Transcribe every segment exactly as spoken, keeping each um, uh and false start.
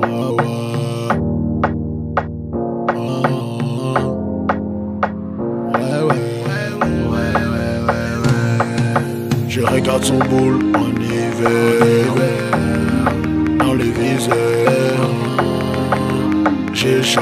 Ah ouais. Ah ouais. Je regarde son boule en hiver, dans les viseurs. J'ai chargé,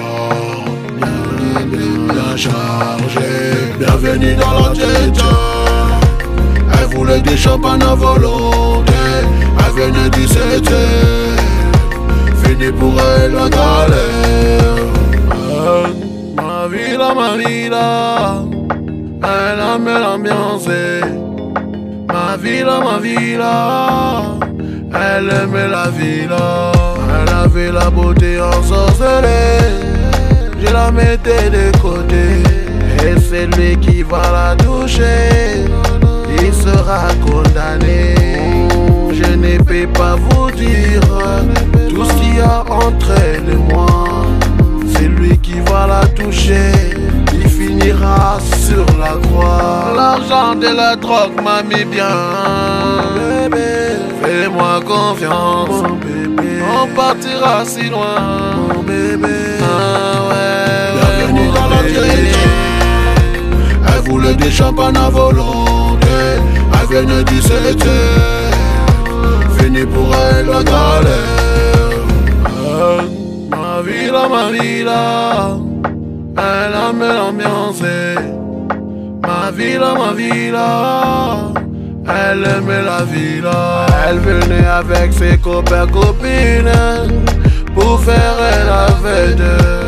bien chargé. Bienvenue dans la tête. Elle voulait des champagnes à volonté. Elle venait du dix-sept. Fini pour elle la galère. Euh, ma villa, ma villa, elle aime l'ambiance. Ma villa, ma villa, elle aimait la villa. Elle avait la beauté ensorcelée. Je la mettais de côté. Et c'est lui qui va la toucher. Il sera condamné. Je ne peux pas vous dire tout ce qu'il y a entre elle et moi. C'est lui qui va la toucher. Il finira sur la croix. L'argent de la drogue m'a mis bien. Bébé, fais-moi confiance. Bébé, on partira si loin. Mon bébé, ah ouais. Bienvenue dans la télé. Elle voulait des champagnes à volonté. Elle venait du dix-sept. Fini pour elle la galère. Euh, ma villa, ma villa, elle aime l'ambiance. Ma villa, ma villa, elle aimait la villa. Elle venait avec ses copains, copines pour faire la fête.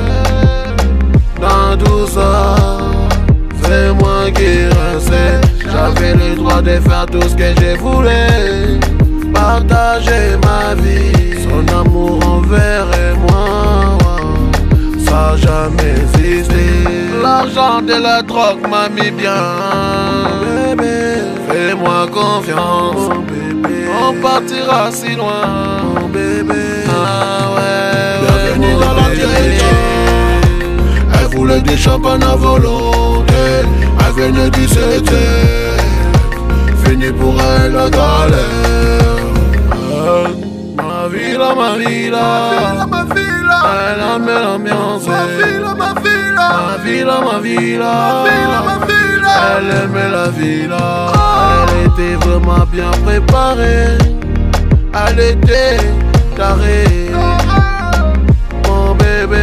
Dans tout ça, c'est moi qui restais. J'avais le droit de faire tout ce que je voulais. Partager ma vie, son amour envers moi, ça n'a jamais existé. L'argent de la drogue m'a mis bien. Bébé, fais-moi confiance. Bébé, on partira si loin. Bébé, ah ouais. Bienvenue dans la télé. Elle voulait des champagnes à volonté. Elle venait du dix-sept. Fini pour elle la galère. Ma villa, ma villa, ma villa, elle aime l'ambiance. Ma villa, ma villa, ma villa, ma villa, ma villa, elle aimait la villa. Elle était vraiment bien préparée. Elle était carrée. Mon bébé,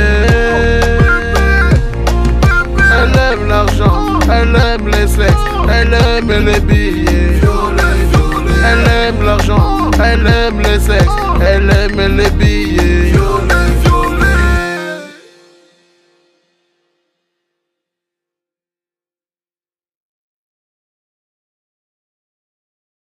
elle aime l'argent, elle aime les sexes, elle aime les billets. Elle aime l'argent, elle aime les sexes, elle aime les billets.